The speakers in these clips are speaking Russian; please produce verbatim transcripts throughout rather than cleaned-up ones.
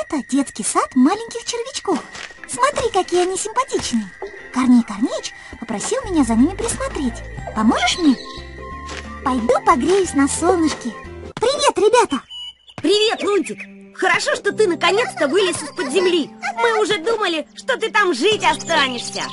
Это детский сад маленьких червячков. Смотри, какие они симпатичные. Корней Корнеич попросил меня за ними присмотреть. Поможешь мне? Пойду погреюсь на солнышке. Привет, ребята! Привет, Лунтик! Хорошо, что ты наконец-то вылез из-под земли. Мы уже думали, что ты там жить останешься.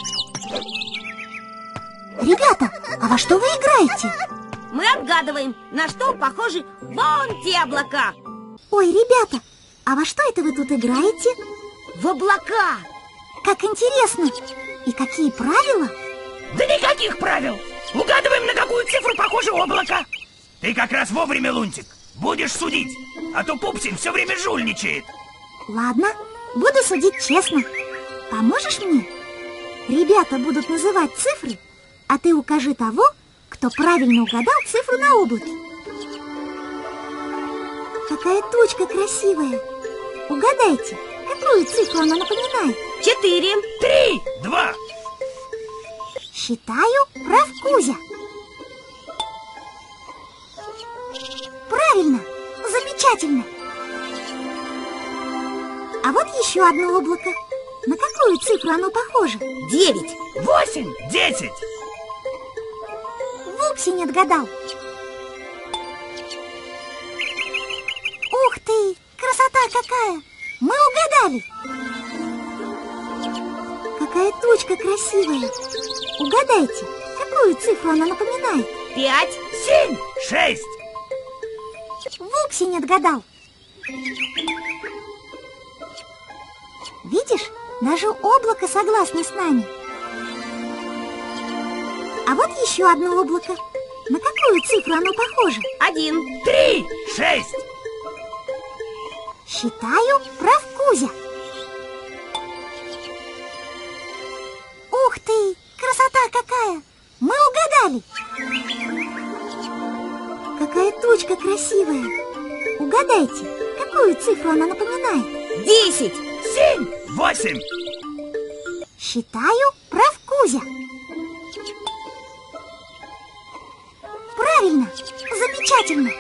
Ребята, а во что вы играете? Мы отгадываем, на что похожи вон те облака. Ой, ребята, а во что это вы тут играете? В облака. Как интересно! И какие правила? Да никаких правил! Угадываем, на какую цифру похоже облако. Ты как раз вовремя, Лунтик. Будешь судить, а то Пупсин все время жульничает. Ладно, буду судить честно. Поможешь мне? Ребята будут называть цифры, а ты укажи того, кто правильно угадал цифру на облаке. Какая тучка красивая! Угадайте, какую цифру она напоминает? Четыре. Три, два. Считаю, прав Кузя. Правильно, замечательно. А вот еще одно облако. На какую цифру оно похоже? Девять. Восемь, десять. Вупсень отгадал. Ух ты, красота какая! Мы угадали. Какая тучка красивая. Угадайте, какую цифру она напоминает? Пять. Семь, шесть. Вупсень отгадал. Видишь, даже облако согласно с нами. А вот еще одно облако. На какую цифру оно похоже? Один. Три, шесть. Считаю, прав Кузя. Ух ты, красота какая! Мы угадали. Какая тучка красивая. Угадайте, какую цифру она напоминает? Десять. Семь, восемь. Считаю, прав Кузя. Правильно, замечательно.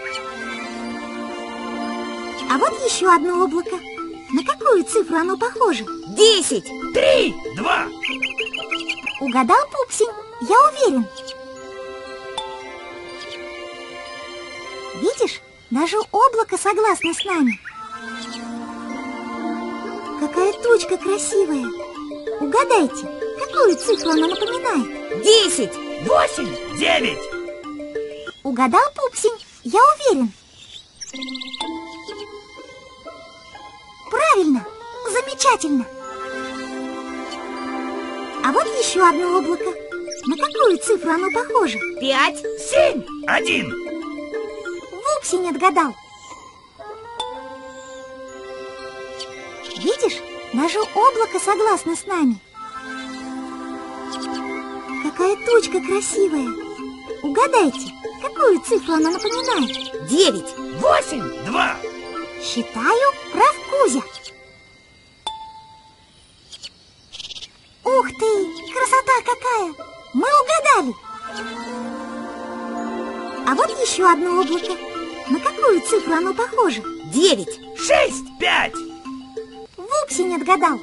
А вот еще одно облако. На какую цифру оно похоже? Десять. Три, два. Угадал Пупсень, я уверен. Видишь, даже облако согласно с нами. Какая тучка красивая. Угадайте, какую цифру она напоминает? Десять. Восемь, девять. Угадал Пупсень, я уверен. Правильно, замечательно. А вот еще одно облако. На какую цифру оно похоже? Пять. Семь, один. Вупсень отгадал. Видишь, даже облако согласно с нами. Какая тучка красивая. Угадайте, какую цифру она напоминает? Девять. Восемь, два. Считаю, прав Кузя. Ух ты, красота какая! Мы угадали. А вот еще одно облако. На какую цифру оно похоже? Девять. Шесть, пять. Вупсень отгадал.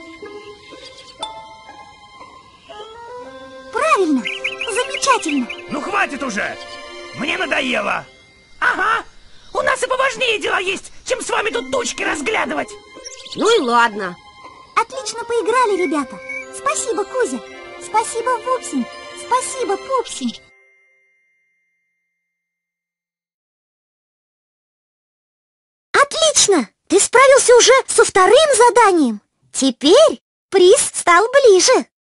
Правильно, замечательно. Ну хватит уже. Мне надоело. Ага, у нас и поважнее дела есть, чем с вами тут тучки разглядывать. Ну и ладно. Отлично поиграли, ребята. Спасибо, Кузя. Спасибо, Вупсень. Спасибо, Пупсень. Отлично! Ты справился уже со вторым заданием. Теперь приз стал ближе.